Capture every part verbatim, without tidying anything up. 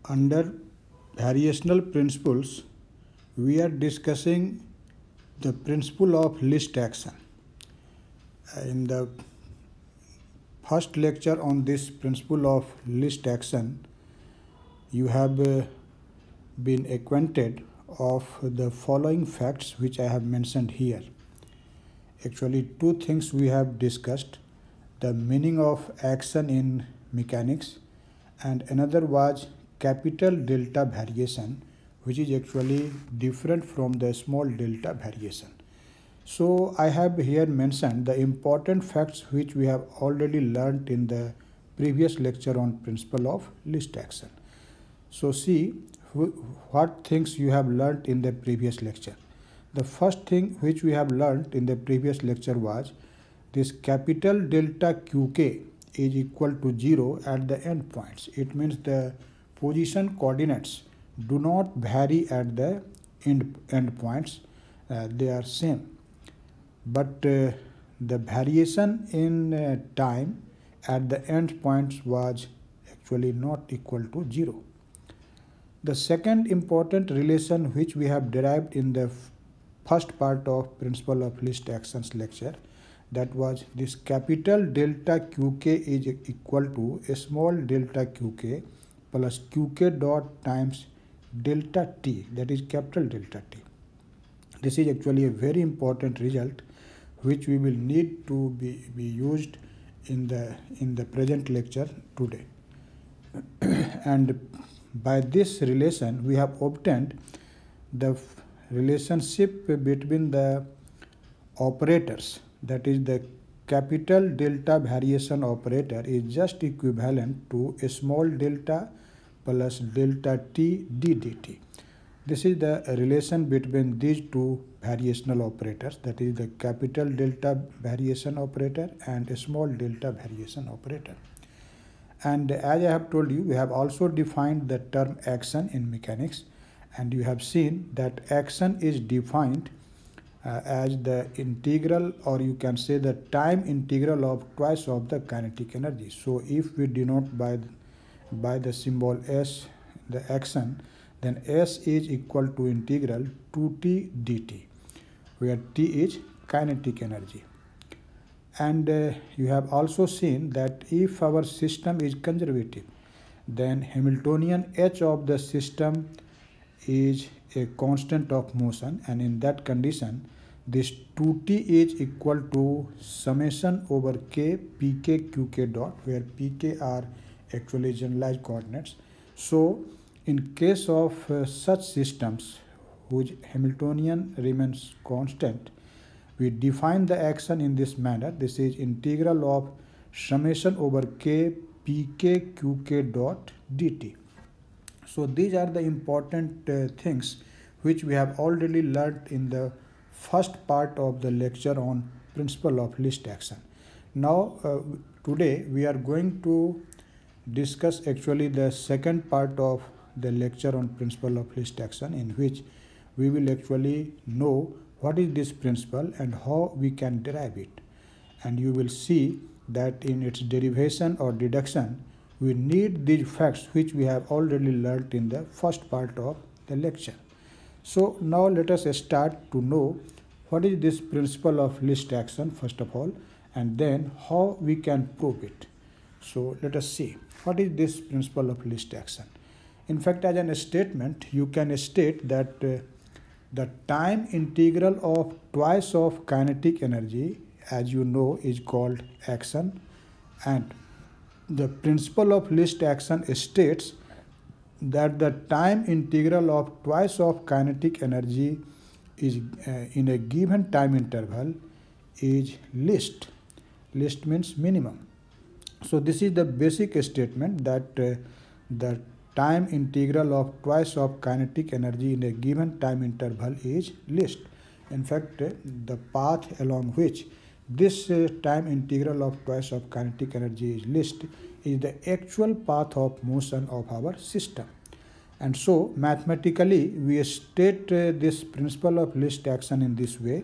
Under variational principles, we are discussing the principle of least action. In the first lecture on this principle of least action, you have uh, been acquainted of the following facts which I have mentioned here. Actually, two things we have discussed: the meaning of action in mechanics, and another was capital delta variation, which is actually different from the small delta variation. So I have here mentioned the important facts which we have already learned in the previous lecture on principle of least action. So see what things you have learned in the previous lecture. The first thing which we have learned in the previous lecture was this capital delta Qk is equal to zero at the end points. It means the position coordinates do not vary at the end, end points. Uh, they are same. But uh, the variation in uh, time at the end points was actually not equal to zero. The second important relation which we have derived in the first part of principle of least actions lecture, that was this capital delta Qk is equal to a small delta Qk plus Qk dot times delta T, that is capital delta T. This is actually a very important result which we will need to be, be used in the in the present lecture today. And by this relation we have obtained the relationship between the operators, that is the capital delta variation operator is just equivalent to a small delta plus delta t d dt. This is the relation between these two variational operators, that is the capital delta variation operator and a small delta variation operator. And as I have told you, we have also defined the term action in mechanics, and you have seen that action is defined uh, as the integral, or you can say the time integral of twice of the kinetic energy. So if we denote by by the symbol S the action, then S is equal to integral two t dt, where t is kinetic energy. And uh, you have also seen that if our system is conservative, then Hamiltonian H of the system is a constant of motion, and in that condition this two t is equal to summation over k pk qk dot, where pk are actually generalized coordinates. So in case of uh, such systems whose Hamiltonian remains constant, we define the action in this manner. This is integral of summation over k pk qk dot dt. So these are the important uh, things which we have already learned in the first part of the lecture on principle of least action. Now uh, today we are going to discuss actually the second part of the lecture on principle of least action, in which we will actually know what is this principle and how we can derive it. And you will see that in its derivation or deduction we need these facts which we have already learned in the first part of the lecture. So now let us start to know what is this principle of least action first of all, and then how we can prove it. So let us see what is this principle of least action. In fact, as a statement you can state that uh, the time integral of twice of kinetic energy, as you know, is called action, and the principle of least action states that the time integral of twice of kinetic energy is uh, in a given time interval is least. Least means minimum. So this is the basic statement that uh, the time integral of twice of kinetic energy in a given time interval is least. In fact, uh, the path along which this uh, time integral of twice of kinetic energy is least is the actual path of motion of our system. And so mathematically we state uh, this principle of least action in this way,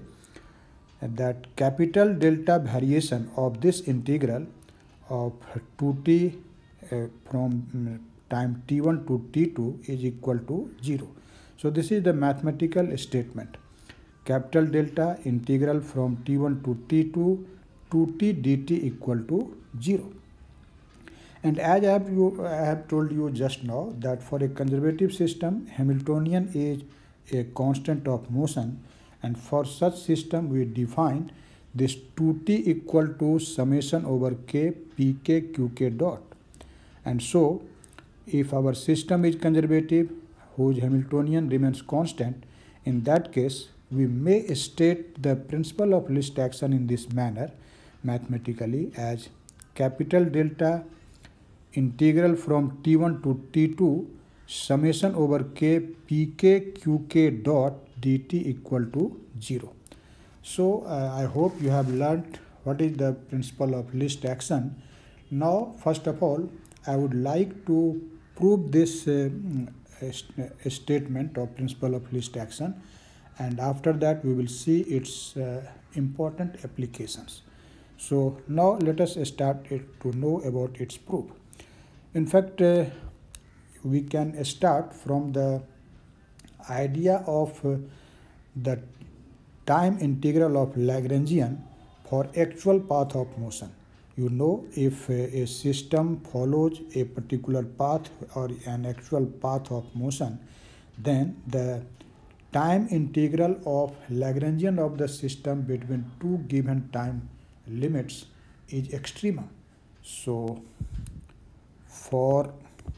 that capital delta variation of this integral of two t uh, from um, time t one to t two is equal to zero. So this is the mathematical statement. Capital delta integral from t one to t two to t dt equal to zero. And as I have, you, I have told you just now that for a conservative system, Hamiltonian is a constant of motion, and for such system we define this two t equal to summation over k pk qk dot. And so if our system is conservative whose Hamiltonian remains constant, in that case we may state the principle of least action in this manner mathematically as capital delta integral from t one to t two summation over k pk qk dot dt equal to zero. So uh, I hope you have learned what is the principle of least action. Now first of all I would like to prove this uh, st statement of principle of least action, and after that we will see its uh, important applications. So now let us start it to know about its proof. In fact, uh, we can start from the idea of uh, the time integral of Lagrangian for actual path of motion. You know, if uh, a system follows a particular path or an actual path of motion, then the time integral of Lagrangian of the system between two given time limits is extremum. So for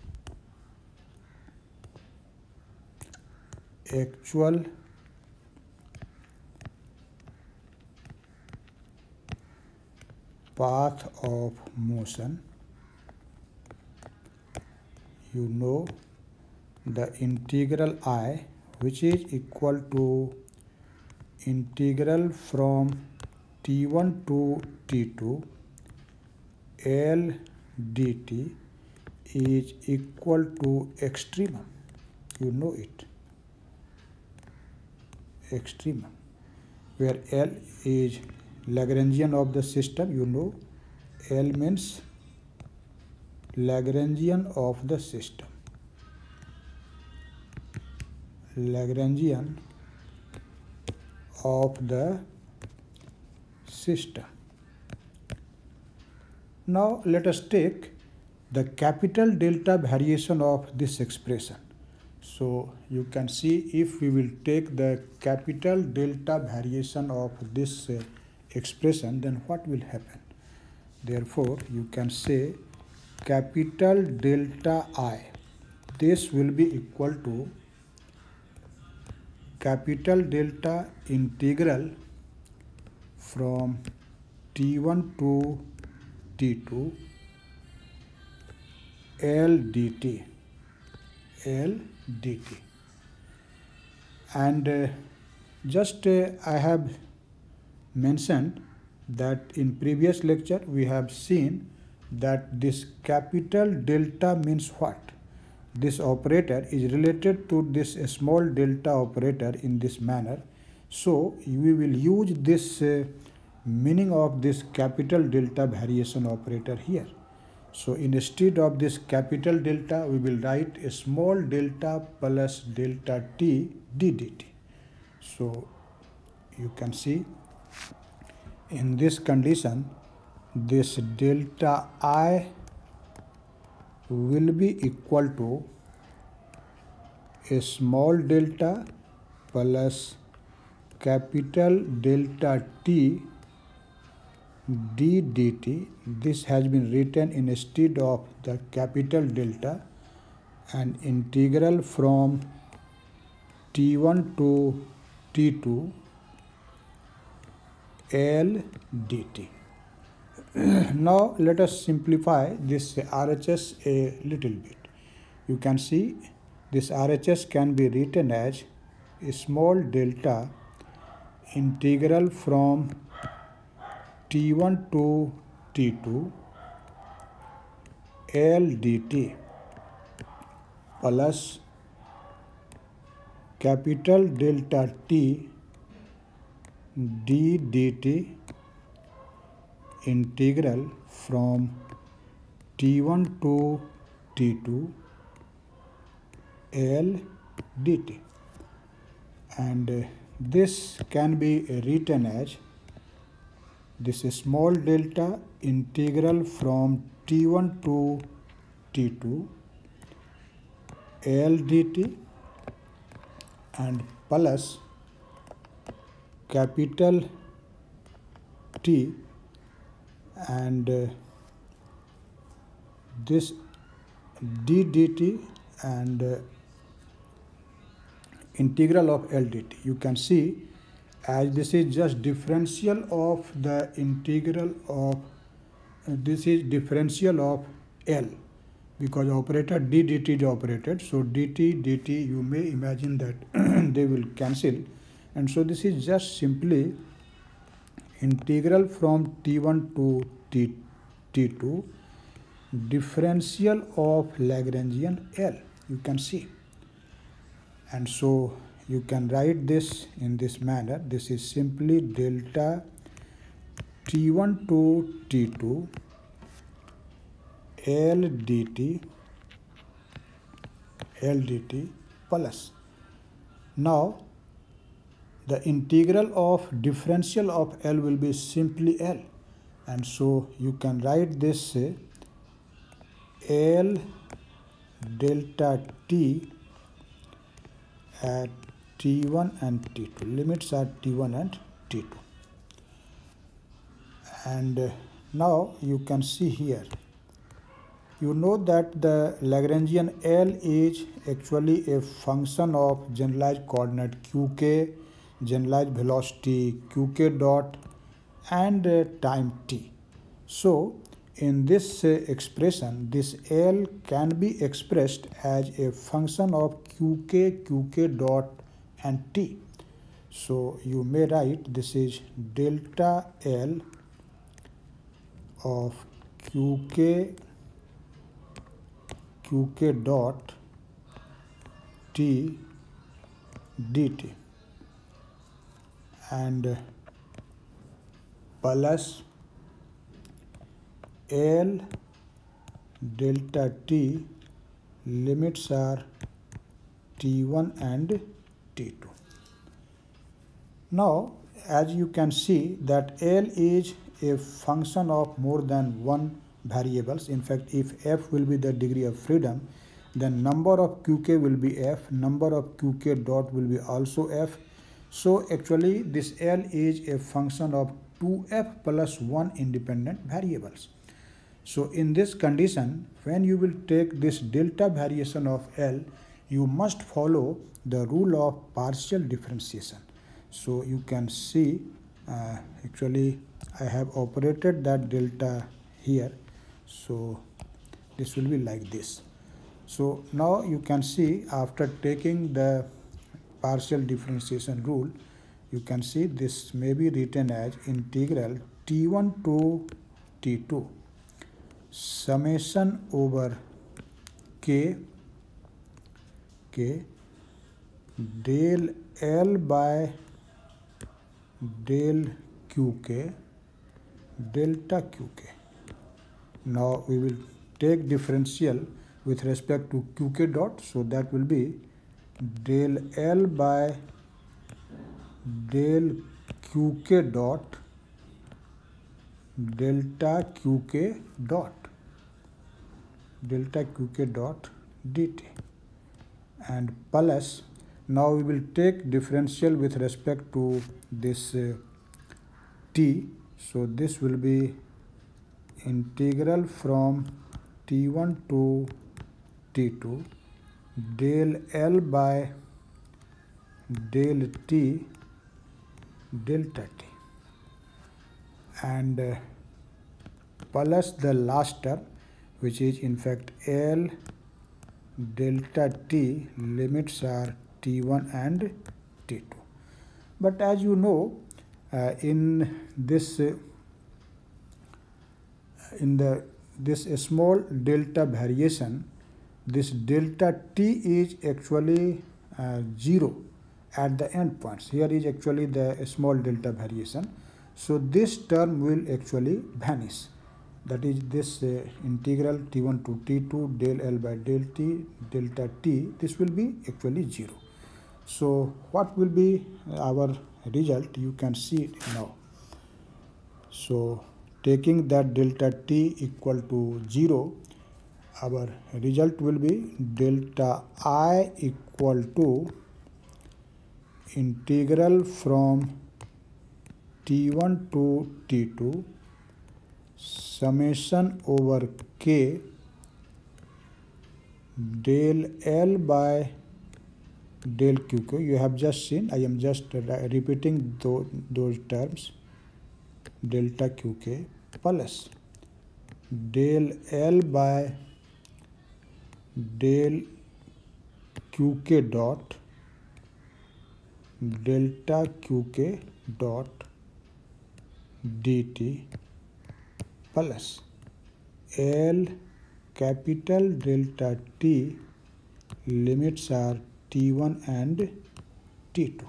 actual path of motion, you know the integral I, which is equal to integral from t one to t two L dt is equal to extremum. You know it, extremum, where L is Lagrangian of the system. You know L means Lagrangian of the system. Lagrangian of the system. Now let us take the capital delta variation of this expression. So you can see if we will take the capital delta variation of this uh, expression, then what will happen? Therefore you can say capital delta I, this will be equal to capital delta integral from t one to t two L dt, L dt. And uh, just uh, I have mentioned that in previous lecture we have seen that this capital delta means what? This operator is related to this small delta operator in this manner. So we will use this uh, meaning of this capital delta variation operator here. So instead of this capital delta, we will write a small delta plus delta t d dt. So you can see in this condition, this delta I will be equal to a small delta plus capital delta t d dt. This has been written instead of the capital delta, and integral from t one to t two L dt. Now let us simplify this R H S a little bit. You can see this R H S can be written as a small delta integral from t one to t two L dt plus capital delta T d dt integral from t one to t two L dt, and uh, this can be written as this small delta integral from t one to t two L dt and plus capital T and uh, this d dt and uh, integral of L dt. You can see as this is just differential of the integral of uh, this is differential of L, because operator d dt is operated, so dt dt you may imagine that they will cancel, and so this is just simply integral from t one to t, t2 differential of Lagrangian L, you can see. And so you can write this in this manner. This is simply delta t one to t two L dt L dt plus. Now the integral of differential of L will be simply L, and so you can write this uh, L delta t at t one and t two. Limits are t one and t two. And uh, now you can see here, you know that the Lagrangian L is actually a function of generalized coordinate qk, generalized velocity qk dot, and uh, time t. So in this uh, expression, this L can be expressed as a function of qk, qk dot, and t. So you may write this is delta L of qk, qk dot t dt and uh, plus L delta t, limits are t one and t two. Now as you can see that L is a function of more than one variables. In fact, if f will be the degree of freedom, then number of qk will be f, number of qk dot will be also f. So actually this L is a function of two f plus one independent variables. So in this condition, when you will take this delta variation of L, you must follow the rule of partial differentiation. So you can see uh, actually I have operated that delta here, so this will be like this. So now you can see after taking the partial differentiation rule, you can see this may be written as integral t one to t two summation over k k del L by del qk delta qk. Now we will take differential with respect to qk dot, so that will be del L by del qk dot delta qk dot delta qk dot dt and plus, now we will take differential with respect to this uh, t, so this will be integral from t one to t two del L by del t delta t and uh, plus the last term, which is in fact L delta t, limits are t one and t two. But as you know, uh, in this uh, in the this small delta variation, this delta t is actually uh, zero at the end points. Here is actually the small delta variation, so this term will actually vanish. that is this uh, integral t one to t two del L by del t delta t, this will be actually zero. So what will be our result? You can see it now. So taking that delta t equal to zero, our result will be delta I equal to integral from t one to t two summation over k del L by del qk. You have just seen, I am just repeating those, those terms, delta qk plus del L by del qk dot delta qk dot dt plus L capital delta T, limits are t one and t two.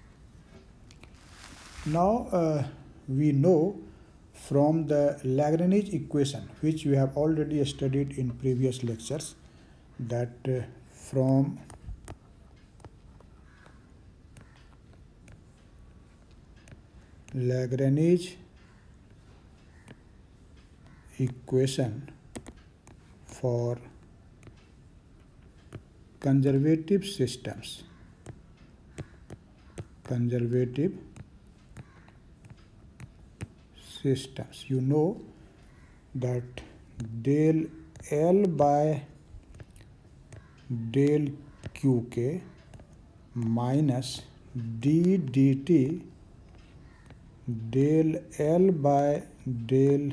Now uh, we know from the Lagrange equation, which we have already studied in previous lectures, that uh, from Lagrange equation for conservative systems, conservative systems, you know that del L by del qk minus d dt del L by del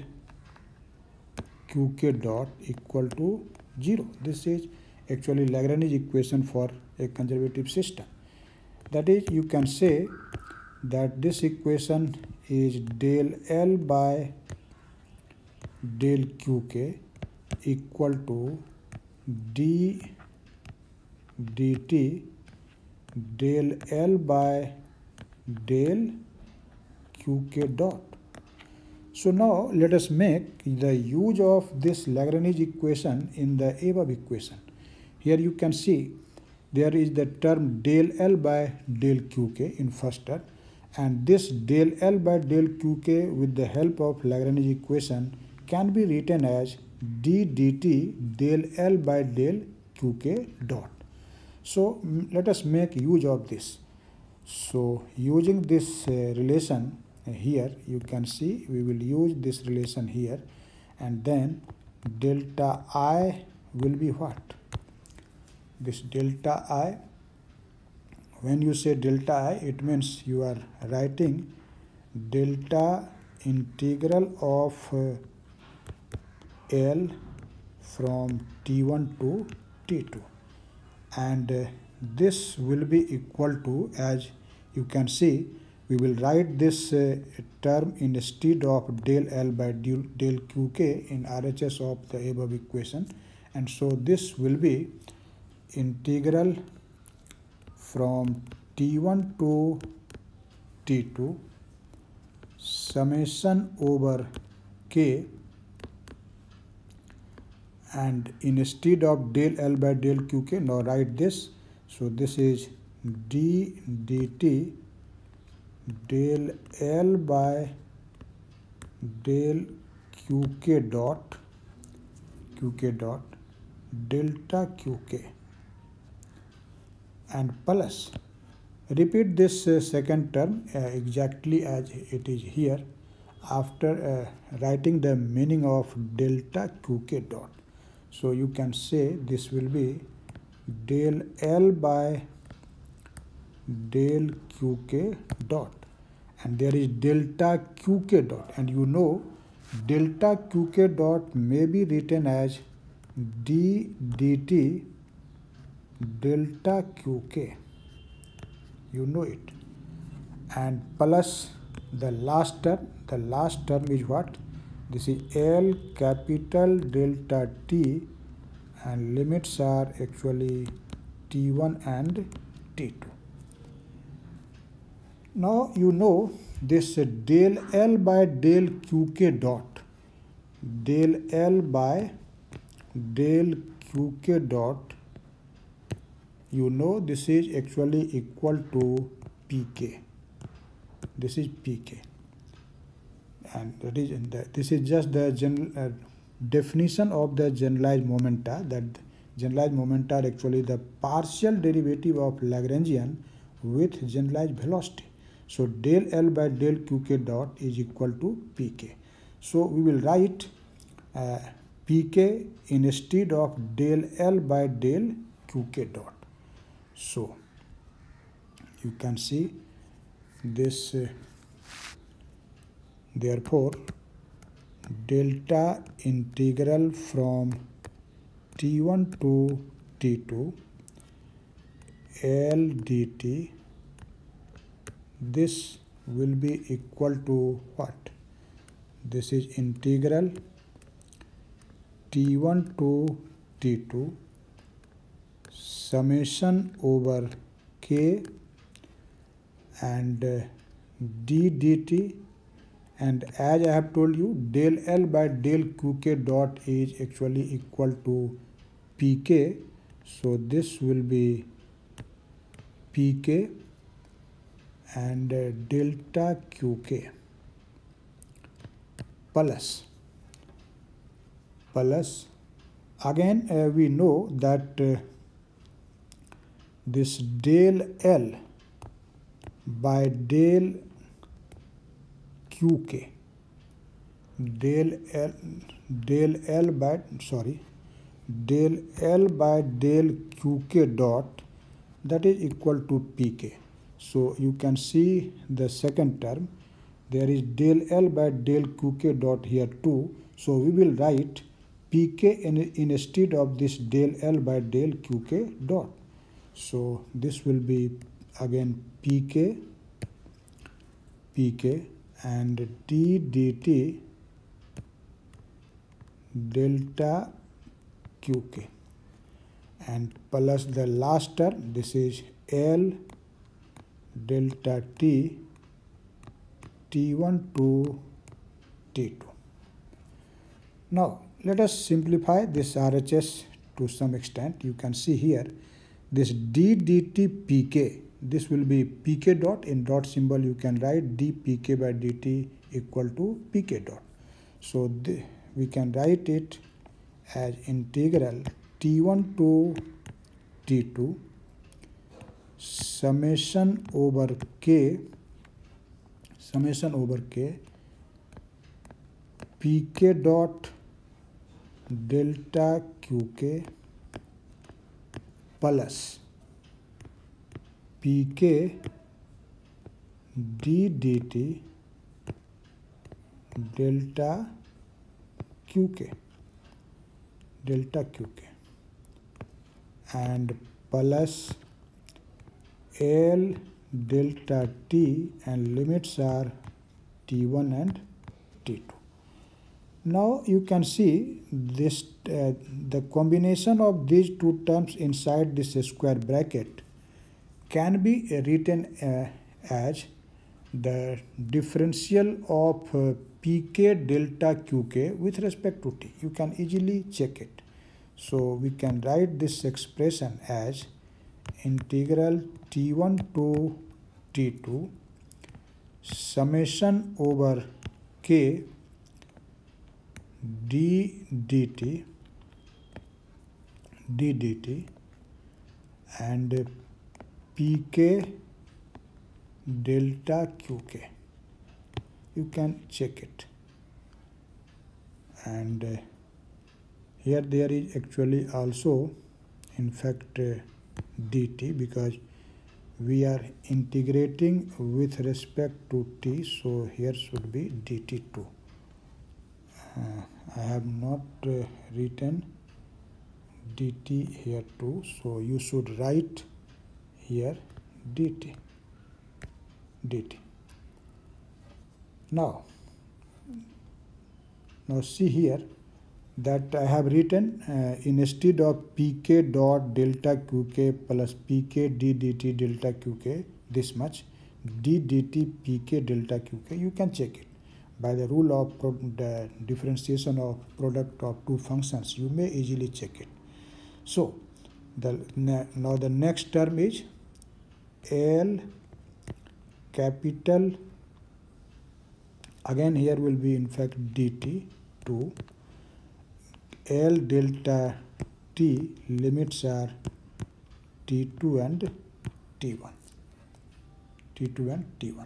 qk dot equal to zero. This is actually Lagrange equation for a conservative system. That is, you can say that this equation is del L by del qk equal to d dt del L by del qk dot. So now let us make the use of this Lagrange equation in the above equation. Here you can see there is the term del L by del qk in first term, and this del L by del qk with the help of Lagrange equation can be written as d dt del L by del qk dot. So let us make use of this. So using this uh, relation here, you can see we will use this relation here, and then delta I will be what? This delta I, when you say delta I, it means you are writing delta integral of uh, L from t one to t two, and uh, this will be equal to, as you can see, we will write this uh, term instead of del L by del, del qk in R H S of the above equation, and so this will be integral from t one to t two summation over k, and instead of del L by del qk, now write this. So this is d dt del L by del qk dot qk dot delta qk, and plus repeat this uh, second term uh, exactly as it is here after uh, writing the meaning of delta qk dot. So you can say this will be del L by del qk dot, and there is delta qk dot, and you know delta qk dot may be written as d dt delta qk, you know it, and plus the last term, the last term is what? This is L capital delta T, and limits are actually t one and t two. Now you know this del L by del qk dot del L by del Qk dot, you know this is actually equal to Pk. This is Pk, and that is in the, this is just the general uh, definition of the generalized momenta. That generalized momenta are actually the partial derivative of Lagrangian with generalized velocity. So del L by del Qk dot is equal to Pk. So we will write uh, Pk instead of del L by del Qk dot. So you can see this, uh, therefore delta integral from T one to T two L dt, this will be equal to what? This is integral T one to T two summation over K and uh, d dt, and as I have told you, del L by del Qk dot is actually equal to Pk. So this will be Pk and uh, delta Qk plus plus again uh, we know that uh, this del L by del Qk, del L del L by sorry del L by del Qk dot, that is equal to Pk. So you can see the second term, there is del L by del Qk dot here too. So we will write Pk in, in instead of this del L by del Qk dot. So this will be again Pk Pk and d dt delta Qk, and plus the last term, this is L delta T T one to T two. Now let us simplify this R H S to some extent. You can see here this d dt Pk, this will be Pk dot, in dot symbol you can write d Pk by dt equal to Pk dot. So the, we can write it as integral T one to T two summation over K summation over K Pk dot delta Qk plus Pk d dt delta Qk delta Qk and plus L delta T, and limits are T one and T two. Now you can see this uh, the combination of these two terms inside this square bracket can be written uh, as the differential of uh, Pk delta Qk with respect to T. You can easily check it. So we can write this expression as integral T one to T two summation over K d dt d dt and Pk delta Qk. You can check it, and uh, here there is actually also in fact uh, dt, because we are integrating with respect to t, so here should be dt too. Uh, I have not uh, written dt here too, so you should write here dt dt. Now, now see here that I have written uh, instead of Pk dot delta Qk plus Pk d dt delta Qk, this much d dt Pk delta Qk, you can check it. by the rule of pro the differentiation of product of two functions, you may easily check it. So the now the next term is L capital, again here will be in fact dt, to L delta t, limits are t two and t one, t two and t one.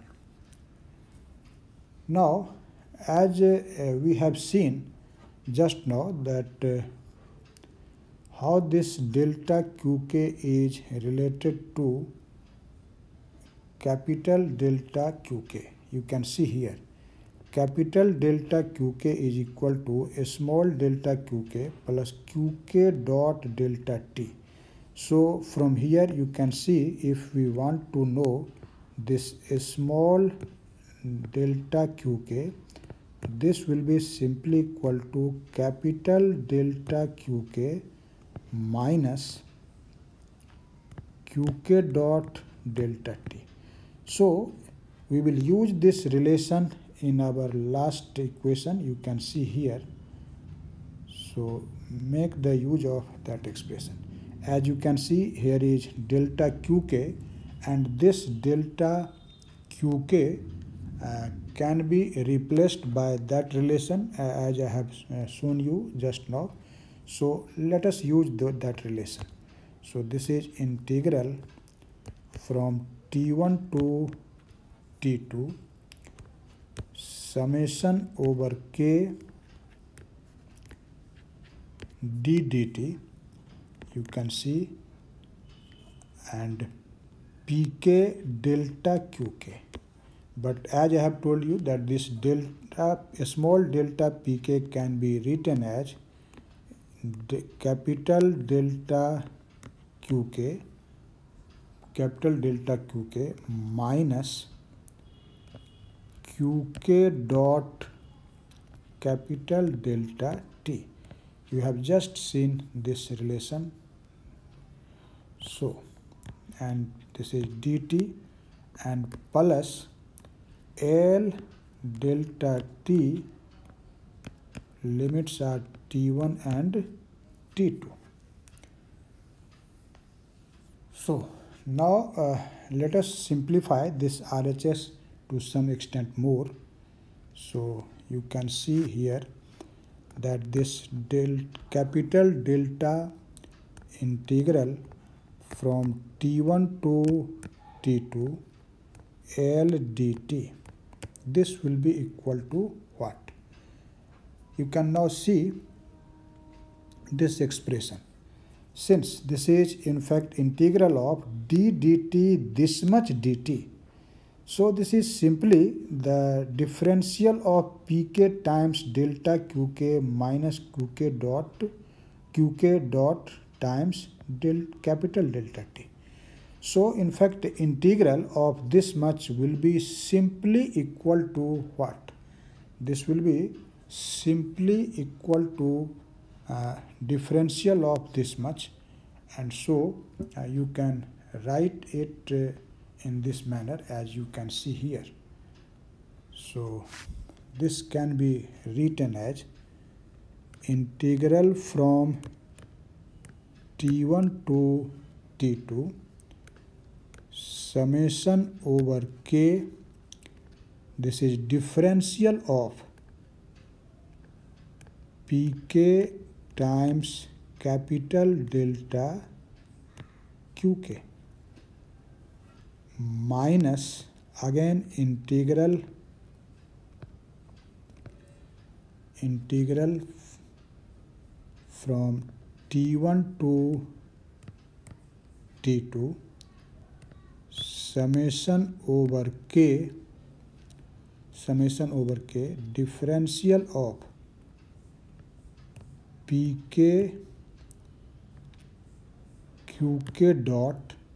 Now, as uh, we have seen just now that uh, how this delta qk is related to capital delta qk. You can see here, capital delta qk is equal to a small delta qk plus qk dot delta t. So from here you can see, if we want to know this small delta qk, this will be simply equal to capital delta qk minus qk dot delta t. So we will use this relation in our last equation. You can see here. So make the use of that expression. As you can see, here is delta qk, and this delta qk uh, can be replaced by that relation uh, as I have uh, shown you just now. So let us use the, that relation. So this is integral from t one to t two summation over k d dt, you can see, and pk delta qk. But as I have told you that this delta, a small delta pk can be written as de capital delta qk, capital delta qk minus qk dot capital delta t. You have just seen this relation. So, and this is dt, and plus L delta t, limits are t one and t two. So now uh, let us simplify this R H S to some extent more. So you can see here that this del capital delta integral from t one to t two L dt, this will be equal to what? You can now see this expression. Since this is in fact integral of d dt this much dt, so this is simply the differential of pk times delta qk minus qk dot qk dot times del capital delta t. So in fact the integral of this much will be simply equal to what? This will be simply equal to uh, differential of this much, and so uh, you can write it uh, in this manner as you can see here. So this can be written as integral from t one to t two summation over k, this is differential of pk times capital delta qk minus again integral integral from t one to t two summation over k summation over k differential of pk qk dot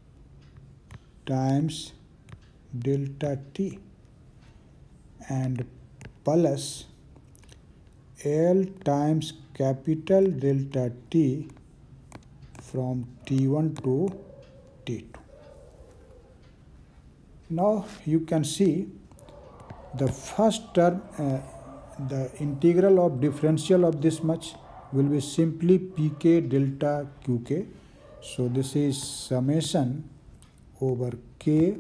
times delta t and plus L times capital delta T from T one to T two. Now you can see the first term, uh, the integral of differential of this much will be simply pk delta qk. So this is summation over k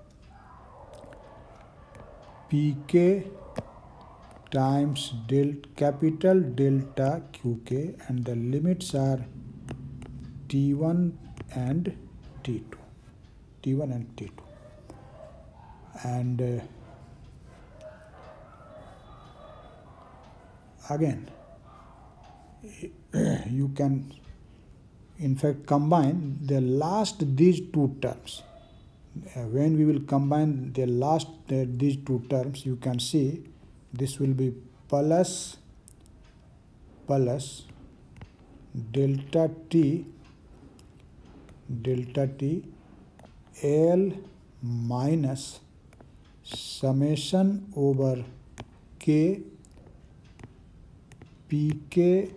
pk times del capital delta qk, and the limits are t one and t two, t one and t two, and uh, again you can in fact combine the last these two terms. Uh, when we will combine the last uh, these two terms, you can see this will be plus plus delta t delta t L minus summation over k pk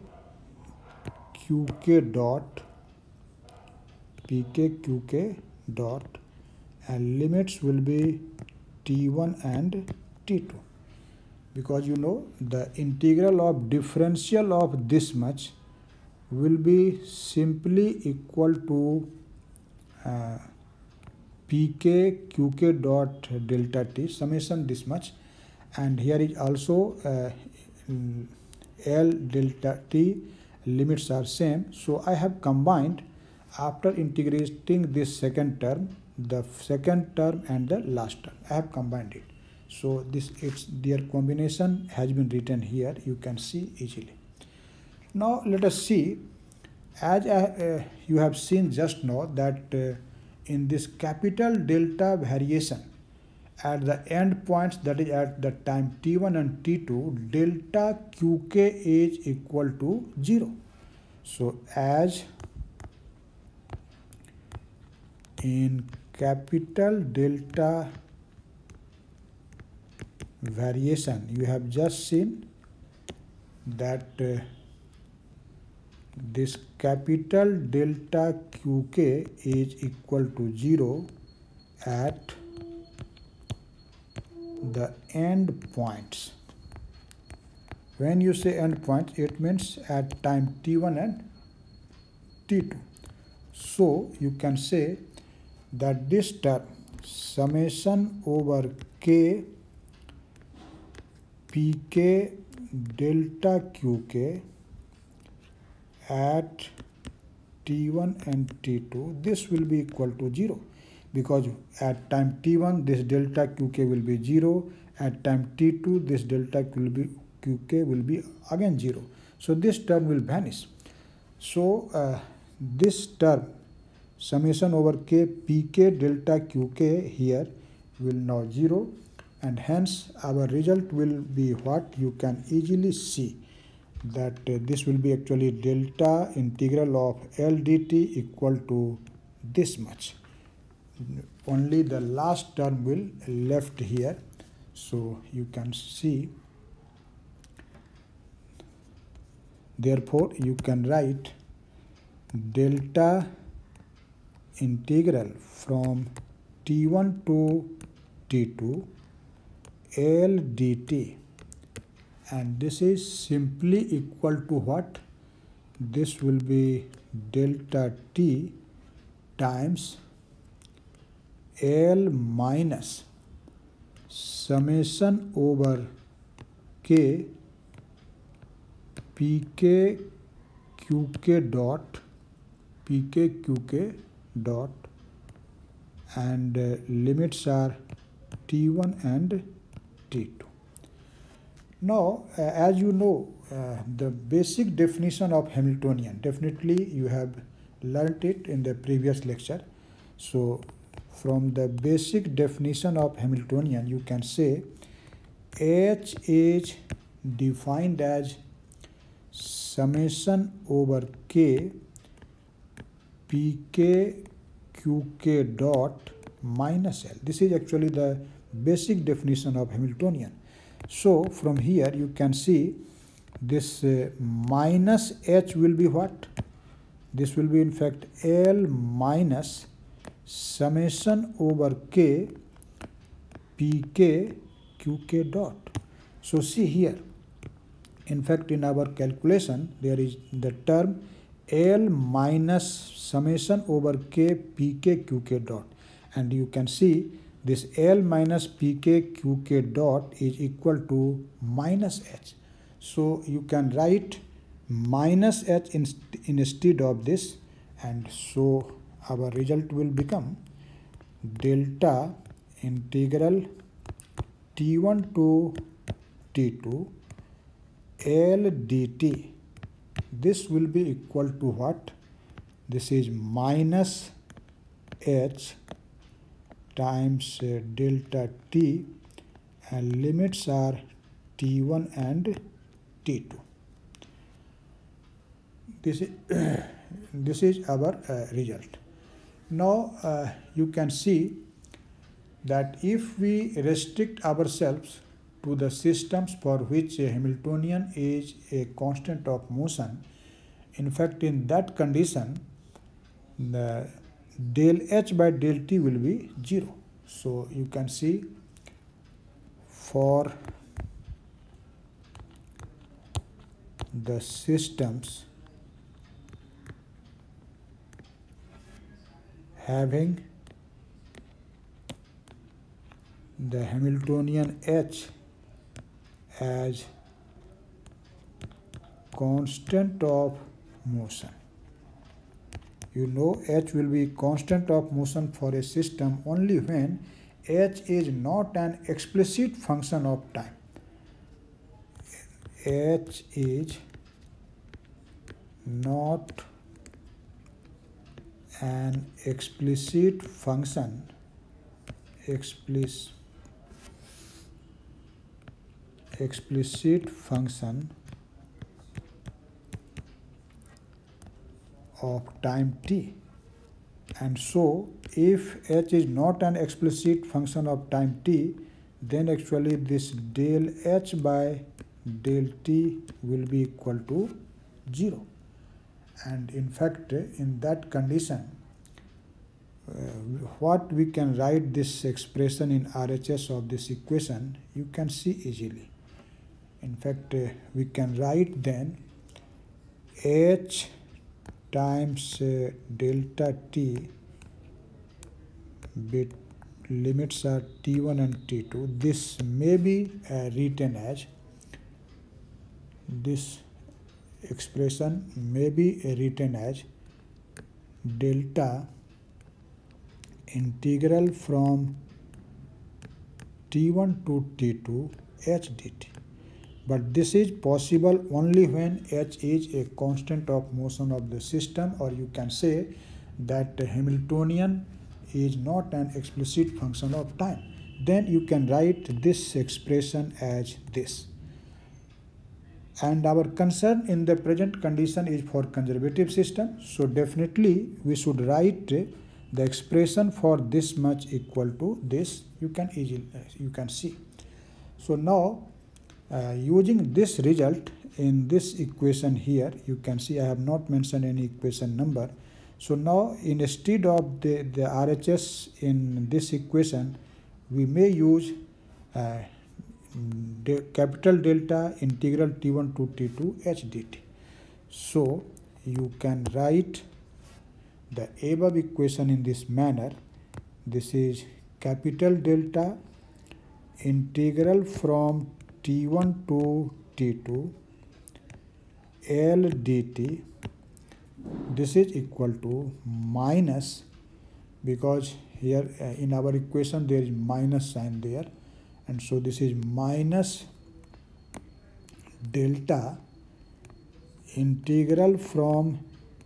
qk dot pk qk dot, and limits will be t one and t two, because you know the integral of differential of this much will be simply equal to uh, pk qk dot delta t summation this much, and here is also uh, L delta t limits are same. So I have combined, after integrating this second term, the second term and the last term, I have combined it. So this its their combination has been written here, you can see easily. Now let us see, as I, uh, you have seen just now that uh, in this capital delta variation at the end points, that is at the time t one and t two, delta qk is equal to zero. So as in capital delta variation, you have just seen that uh, this capital delta qk is equal to zero at the end points. When you say end points, it means at time t one and t two. So you can say that this term summation over k pk delta qk at t one and t two, this will be equal to zero, because at time t one this delta qk will be zero, at time t two this delta will be qk will be again zero. So this term will vanish. So uh, this term summation over k pk delta qk here will now zero, and hence our result will be what you can easily see, that uh, this will be actually delta integral of L dt equal to this much. Only the last term will left here. So you can see, therefore you can write delta integral from t one to t two L dt, and this is simply equal to what? This will be delta t times L minus summation over k pk qk dot pk qk dot, and uh, limits are t one and t two. Now uh, as you know, uh, the basic definition of Hamiltonian, definitely you have learnt it in the previous lecture. So from the basic definition of Hamiltonian, you can say H is defined as summation over k pk qk dot minus L. This is actually the basic definition of Hamiltonian. So from here you can see this uh, minus H will be what? This will be in fact L minus summation over k pk qk dot. So see here, in fact in our calculation there is the term L minus summation over k pk qk dot, and you can see this L minus pk qk dot is equal to minus h. So you can write minus h in, instead of this, and so our result will become delta integral t one to t two L dt. This will be equal to what? This is minus h times uh, delta t, and limits are t one and t two. This is this is our uh, result. Now uh, you can see that if we restrict ourselves to the systems for which a Hamiltonian is a constant of motion, in fact in that condition the del h by del t will be zero. So you can see for the systems having the Hamiltonian h as constant of motion. You know h will be constant of motion for a system only when h is not an explicit function of time. H is not an explicit function explicit explicit function of time t. And so if h is not an explicit function of time t, then actually this del h by del t will be equal to zero. And in fact in that condition uh, what we can write this expression in R H S of this equation, you can see easily. In fact uh, we can write then h times uh, delta t, bit limits are t one and t two. This may be uh, written as, this expression may be written as delta integral from t one to t two h dt. But this is possible only when h is a constant of motion of the system, or you can say that Hamiltonian is not an explicit function of time. Then you can write this expression as this. And our concern in the present condition is for conservative system. So definitely we should write the expression for this much equal to this. You can easily you can see. So now uh, using this result in this equation here, you can see I have not mentioned any equation number. So now instead of the, the R H S in this equation, we may use uh, De capital delta integral t one to t two h dt. So you can write the above equation in this manner. This is capital delta integral from t one to t two L dt. This is equal to minus, because here uh, in our equation there is minus sign there. And so this is minus delta integral from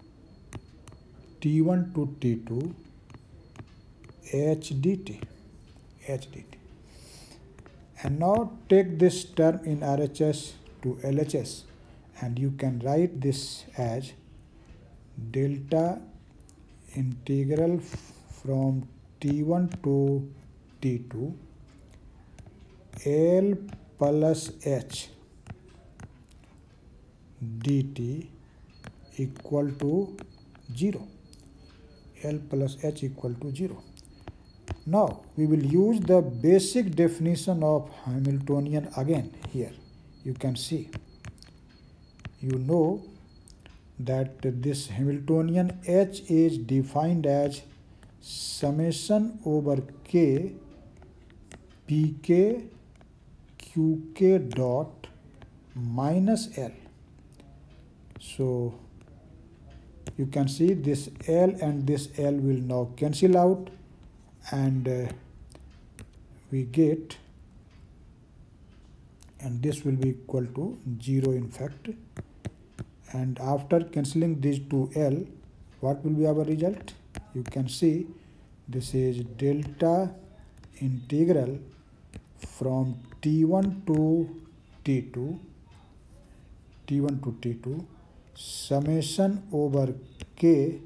t one to t two h dt. H dt. And now take this term in R H S to L H S, and you can write this as delta integral from t one to t two L plus h dt equal to zero. L plus h equal to zero. Now we will use the basic definition of Hamiltonian again here. You can see, you know that this Hamiltonian H is defined as summation over K Pk Qk dot minus L. So you can see this L and this L will now cancel out, and uh, we get, and this will be equal to zero in fact. And after cancelling these two L, what will be our result? You can see this is delta integral from T one to T two, T one to T two, summation over K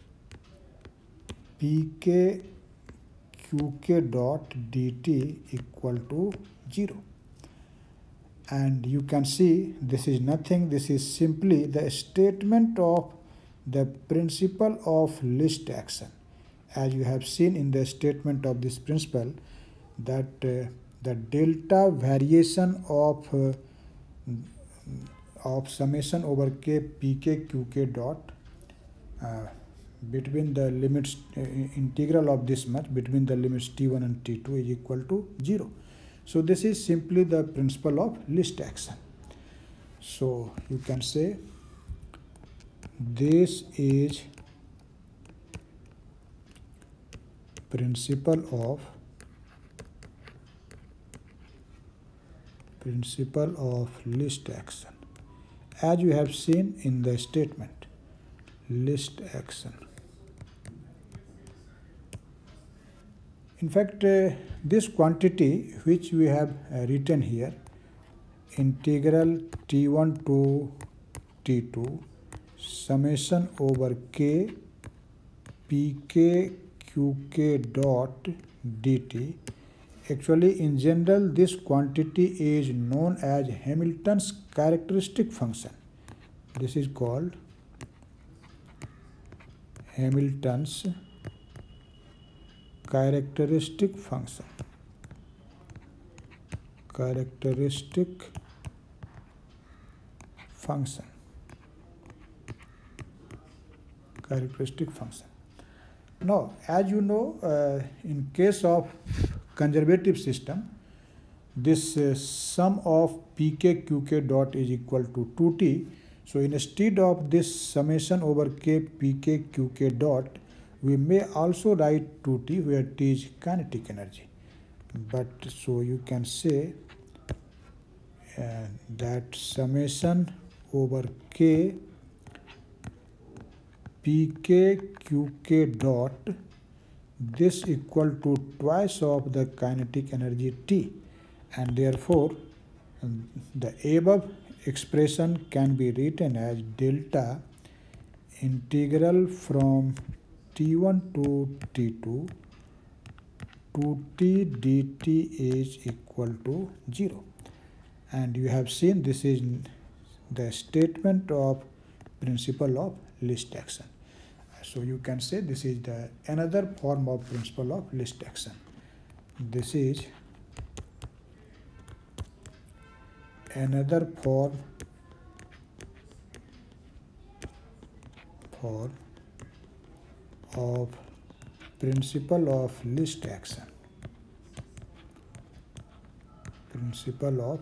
Pk Qk dot dt equal to zero. And you can see this is nothing, this is simply the statement of the principle of least action. As you have seen in the statement of this principle, that uh, the delta variation of uh, of summation over K Pk Qk dot uh, between the limits uh, integral of this much between the limits T one and T two is equal to zero. So this is simply the principle of least action. So you can say this is principle of principle of least action, as you have seen in the statement, least action. In fact, uh, this quantity which we have uh, written here, integral T one to T two, summation over K Pk Qk dot dt, actually in general this quantity is known as Hamilton's characteristic function. This is called Hamilton's characteristic function. Characteristic function. Characteristic function. Now, as you know, uh, in case of conservative system, this uh, sum of Pk Qk dot is equal to two T. So instead of this summation over K Pk Qk dot, we may also write two T, where T is kinetic energy. But so you can say uh, that summation over K Pk Qk dot, this equal to twice of the kinetic energy T, and therefore um, the above expression can be written as delta integral from T one to T two two T dt is equal to zero. And you have seen this is the statement of principle of least action. So you can say this is the another form of principle of least action. This is another form form of principle of least action. Principle of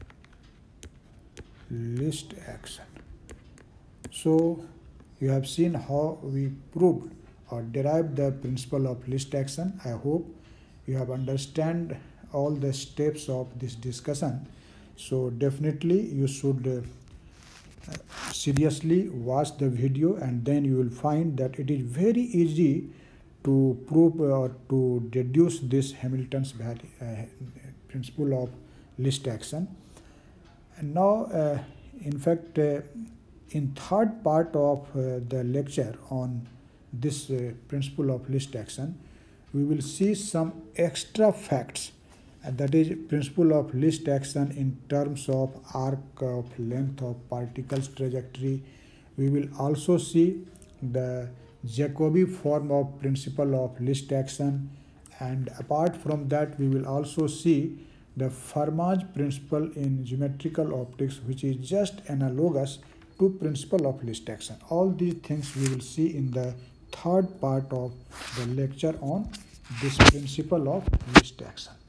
least action. So you have seen how we proved or derived the principle of least action. I hope you have understand all the steps of this discussion. So definitely you should uh, seriously watch the video, and then you will find that it is very easy to prove or to deduce this Hamilton's value, uh, principle of least action. And now, uh, in fact, uh, in third part of uh, the lecture on this uh, principle of least action, we will see some extra facts, and that is principle of least action in terms of arc of length of particles trajectory. We will also see the Jacobi form of principle of least action, And apart from that, we will also see the Fermat's principle in geometrical optics, which is just analogous to principle of least action. All these things we will see in the third part of the lecture on this principle of least action.